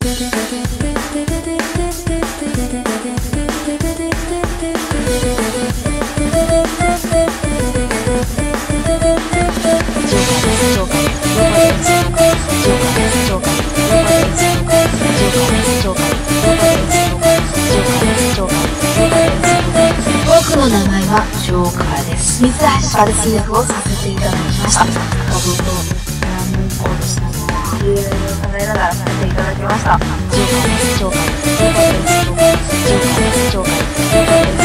僕の名前はジョーカーです。水橋から通訳をさせていただきました。僕とコードしながら、いろいろ考えながらさせていただきました。ジョーカーです、ジョーカーです、ジョーカーです、ジョーカーです、ジョーカーです、ジョーカーです、ジョーカーです。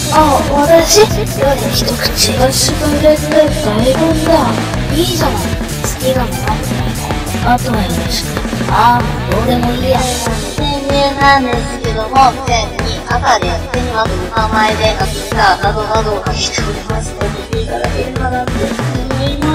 あ、私より一口が潰れて大変だ。いいじゃない。好きなのかもないの。あとはよろしく。ああ、どうでもいいや。 潜入なんですけども、前に赤でやってみます。名前で書きたなどなどを書いておりますので、見ていただければなと思います。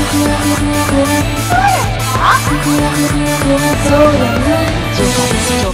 そうよね。